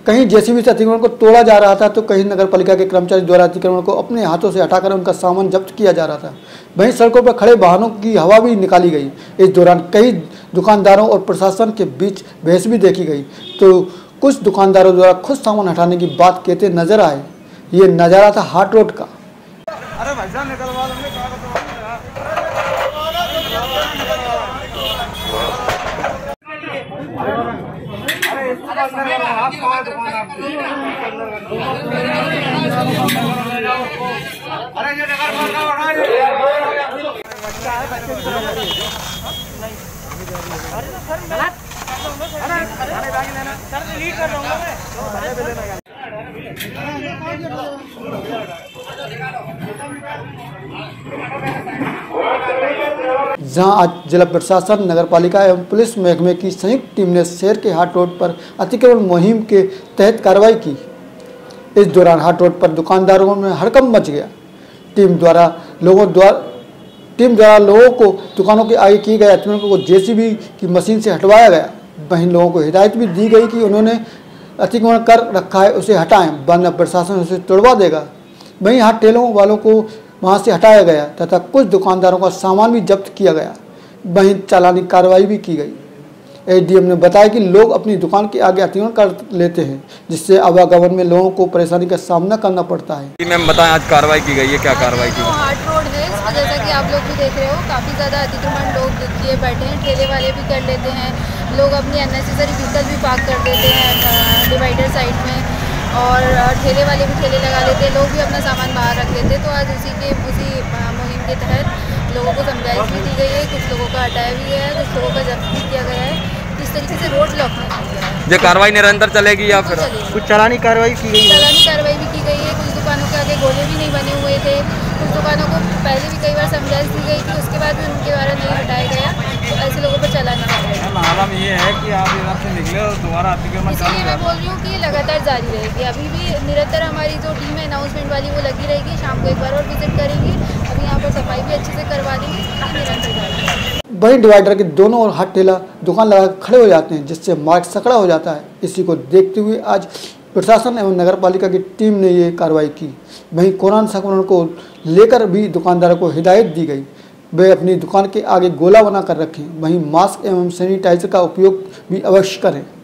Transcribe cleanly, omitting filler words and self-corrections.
कहीं जेसीबी से अतिक्रमण को तोड़ा जा रहा था तो कहीं नगर पालिका के कर्मचारी द्वारा अतिक्रमण को अपने हाथों से हटाकर उनका सामान जब्त किया जा रहा था। वहीं सड़कों पर खड़े वाहनों की हवा भी निकाली गई। इस दौरान कई दुकानदारों और प्रशासन के बीच बहस भी देखी गई तो कुछ दुकानदारों द्वारा खुद सामान हटाने की बात कहते नजर आए। ये नज़ारा था हाट रोड का। अरे भाई साहब निकलवा लेंगे जहां आज जिला प्रशासन, नगर पालिका एवं पुलिस महकमे की संयुक्त टीम ने शहर के हाट रोड पर अतिक्रमण मुहिम के तहत कार्रवाई की। इस दौरान हाट रोड पर दुकानदारों में हड़कंप मच गया। टीम द्वारा लोगों को दुकानों के आगे किए गए अतिक्रमण को जेसीबी की मशीन से हटवाया गया। वहीं लोगों को हिदायत भी दी गई कि उन्होंने अतिक्रमण कर रखा है उसे हटाएं, वरना प्रशासन उसे तोड़वा देगा। वहीं हाथ ठेलों वालों को वहां से हटाया गया तथा कुछ दुकानदारों का सामान भी जब्त किया गया। वहीं चालानी कार्रवाई भी की गई। एडीएम ने बताया कि लोग अपनी दुकान के आगे अतिक्रमण कर लेते हैं, जिससे आवागमन में लोगों को परेशानी का सामना करना पड़ता है। मैम बताएं, आज कार्रवाई की गई है, क्या कार्रवाई की? हाट रोड है, इसमें जैसा कि आप लोग भी देख रहे हो काफ़ी ज़्यादा अतिक्रमण लोग किए बैठे हैं। ठेले वाले भी कर लेते हैं, लोग अपनी अननेसेसरी व्हीकल भी पार्क कर देते हैं डिवाइडर साइड में, और ठेले वाले भी ठेले लगा लेते हैं, लोग भी अपना सामान बाहर रख लेते हैं। तो आज उसी मुहिम के तहत लोगों को समझाइश भी दी गई है, कुछ लोगों का हटाया भी है, कुछ लोगों का जब्त भी किया गया है। इस तरीके से रोड ब्लॉक नहीं किया है। ये कार्रवाई निरंतर चलेगी या फिर कुछ चालानी कार्रवाई की गई है? चालानी कार्रवाई भी की गई है। कुछ दुकानों के आगे गोले भी नहीं बने हुए थे, कुछ दुकानों को पहले भी कई बार समझाइश दी गई थी, उसके बाद भी उनके द्वारा नहीं हटाया गया, तो ऐसे लोगों पर चालान कार्रवाई। आलम ये है कि आप इधर से निकले और दोबारा अतिक्रमण, इसलिए मैं बोल रही हूँ कि लगातार जारी रहेगी। अभी भी निरंतर हमारी जो टीम है अनाउंसमेंट वाली वो लगी रहेगी। शाम को एक बार और विजिट करेंगे, अभी यहाँ पर सफाई भी अच्छे से करवा देंगे, निरंतर जारी। वहीं डिवाइडर के दोनों ओर हाथ ठेला दुकान लगा खड़े हो जाते हैं, जिससे मार्ग सकड़ा हो जाता है। इसी को देखते हुए आज प्रशासन एवं नगर पालिका की टीम ने ये कार्रवाई की। वहीं कोरोना संक्रमण को लेकर भी दुकानदारों को हिदायत दी गई, वे अपनी दुकान के आगे गोला बना कर रखें। वहीं मास्क एवं सैनिटाइजर का उपयोग भी अवश्य करें।